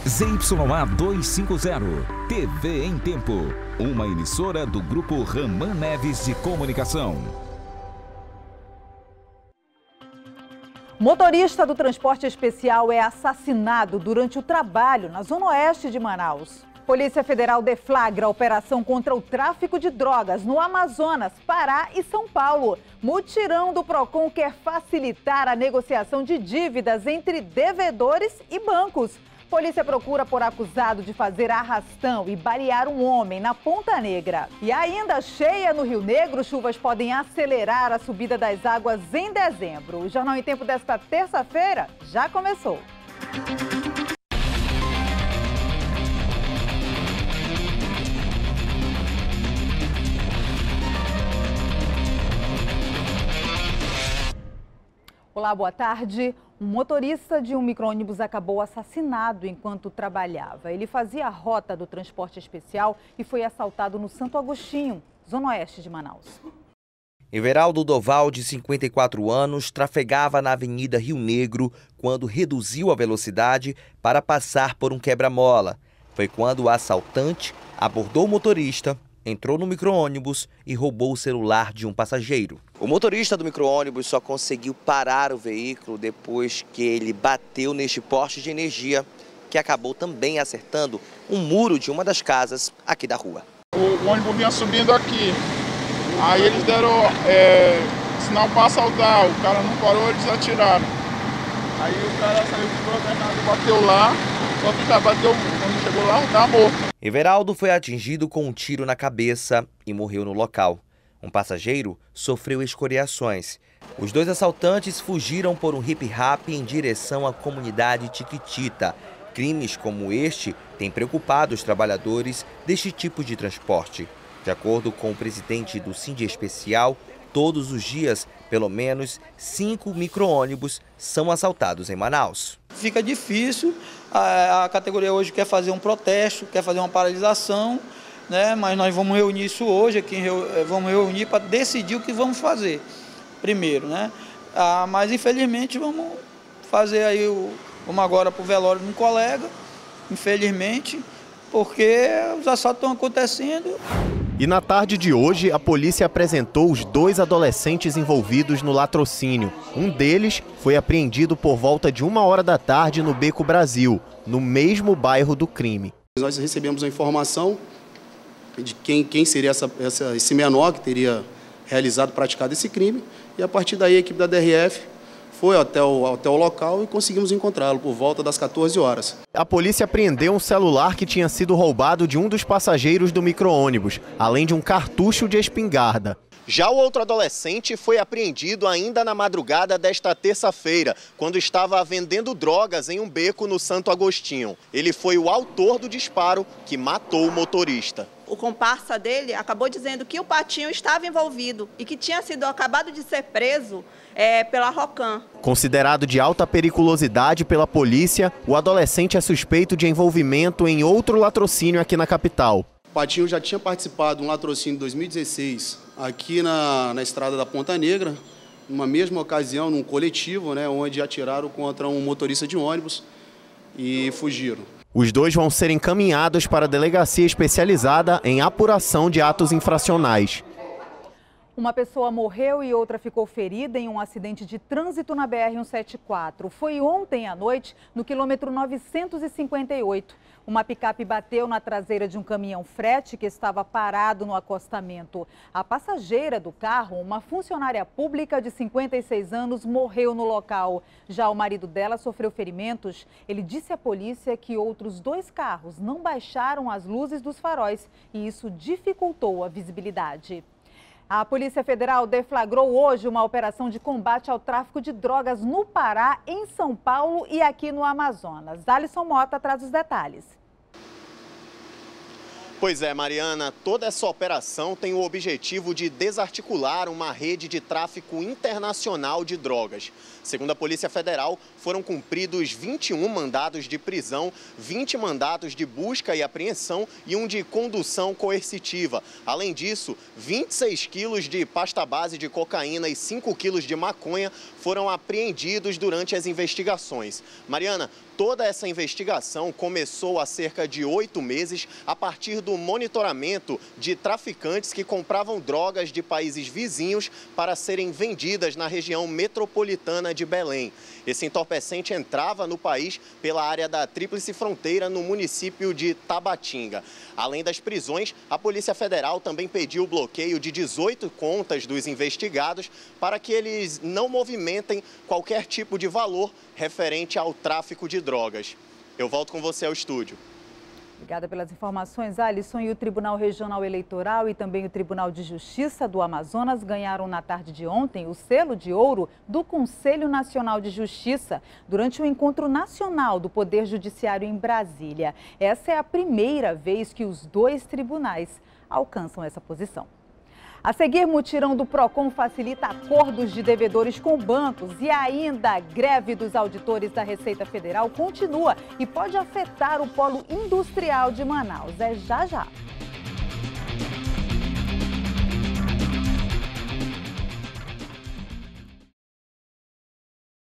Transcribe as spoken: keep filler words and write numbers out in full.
Z Y A duzentos e cinquenta, T V em Tempo, uma emissora do Grupo Raman Neves de Comunicação. Motorista do transporte especial é assassinado durante o trabalho na zona oeste de Manaus. Polícia Federal deflagra a operação contra o tráfico de drogas no Amazonas, Pará e São Paulo. Mutirão do Procon quer facilitar a negociação de dívidas entre devedores e bancos. Polícia procura por acusado de fazer arrastão e balear um homem na Ponta Negra. E ainda cheia no Rio Negro, chuvas podem acelerar a subida das águas em dezembro. O Jornal em Tempo desta terça-feira já começou. Olá, boa tarde. Um motorista de um micro-ônibus acabou assassinado enquanto trabalhava. Ele fazia a rota do transporte especial e foi assaltado no Santo Agostinho, zona oeste de Manaus. Everaldo Doval, de cinquenta e quatro anos, trafegava na Avenida Rio Negro quando reduziu a velocidade para passar por um quebra-mola. Foi quando o assaltante abordou o motorista, entrou no micro-ônibus e roubou o celular de um passageiro. O motorista do micro-ônibus só conseguiu parar o veículo depois que ele bateu neste poste de energia, que acabou também acertando um muro de uma das casas aqui da rua. O ônibus vinha subindo aqui, aí eles deram é, sinal para assaltar, o cara não parou, eles atiraram. Aí o cara saiu desgovernado e bateu lá, só que o cara bateu, quando chegou lá, estava morto. Everaldo foi atingido com um tiro na cabeça e morreu no local. Um passageiro sofreu escoriações. Os dois assaltantes fugiram por um hip-hop em direção à comunidade Tiquitita. Crimes como este têm preocupado os trabalhadores deste tipo de transporte. De acordo com o presidente do Sindi Especial, todos os dias, pelo menos cinco micro-ônibus são assaltados em Manaus. Fica difícil, a, a categoria hoje quer fazer um protesto, quer fazer uma paralisação, né? Mas nós vamos reunir isso hoje, aqui vamos reunir para decidir o que vamos fazer primeiro, né? Ah, mas infelizmente vamos fazer aí, o, vamos agora para o velório de um colega, infelizmente, porque os assaltos estão acontecendo. E na tarde de hoje, a polícia apresentou os dois adolescentes envolvidos no latrocínio. Um deles foi apreendido por volta de uma hora da tarde no Beco Brasil, no mesmo bairro do crime. Nós recebemos a informação de quem, quem seria essa, essa, esse menor que teria realizado, praticado esse crime, e a partir daí a equipe da D R F foi até o, até o local e conseguimos encontrá-lo por volta das quatorze horas. A polícia apreendeu um celular que tinha sido roubado de um dos passageiros do micro-ônibus, além de um cartucho de espingarda. Já o outro adolescente foi apreendido ainda na madrugada desta terça-feira, quando estava vendendo drogas em um beco no Santo Agostinho. Ele foi o autor do disparo que matou o motorista. O comparsa dele acabou dizendo que o Patinho estava envolvido e que tinha sido acabado de ser preso é, pela Rocan. Considerado de alta periculosidade pela polícia, o adolescente é suspeito de envolvimento em outro latrocínio aqui na capital. O Patinho já tinha participado de um latrocínio em dois mil e dezesseis aqui na, na estrada da Ponta Negra, numa mesma ocasião, num coletivo, né, onde atiraram contra um motorista de ônibus e fugiram. Os dois vão ser encaminhados para a delegacia especializada em apuração de atos infracionais. Uma pessoa morreu e outra ficou ferida em um acidente de trânsito na B R cento e setenta e quatro. Foi ontem à noite, no quilômetro novecentos e cinquenta e oito. Uma picape bateu na traseira de um caminhão frete que estava parado no acostamento. A passageira do carro, uma funcionária pública de cinquenta e seis anos, morreu no local. Já o marido dela sofreu ferimentos. Ele disse à polícia que outros dois carros não baixaram as luzes dos faróis e isso dificultou a visibilidade. A Polícia Federal deflagrou hoje uma operação de combate ao tráfico de drogas no Pará, em São Paulo e aqui no Amazonas. Alisson Mota traz os detalhes. Pois é, Mariana, toda essa operação tem o objetivo de desarticular uma rede de tráfico internacional de drogas. Segundo a Polícia Federal, foram cumpridos vinte e um mandados de prisão, vinte mandados de busca e apreensão e um de condução coercitiva. Além disso, vinte e seis quilos de pasta base de cocaína e cinco quilos de maconha foram apreendidos durante as investigações. Mariana, toda essa investigação começou há cerca de oito meses a partir do monitoramento de traficantes que compravam drogas de países vizinhos para serem vendidas na região metropolitana de Belém. Esse entorpecente entrava no país pela área da Tríplice Fronteira, no município de Tabatinga. Além das prisões, a Polícia Federal também pediu o bloqueio de dezoito contas dos investigados para que eles não movimentem qualquer tipo de valor referente ao tráfico de drogas. Eu volto com você ao estúdio. Obrigada pelas informações, Alisson. E o Tribunal Regional Eleitoral e também o Tribunal de Justiça do Amazonas ganharam na tarde de ontem o selo de ouro do Conselho Nacional de Justiça durante o encontro nacional do Poder Judiciário em Brasília. Essa é a primeira vez que os dois tribunais alcançam essa posição. A seguir, mutirão do PROCON facilita acordos de devedores com bancos e ainda a greve dos auditores da Receita Federal continua e pode afetar o polo industrial de Manaus. É já já.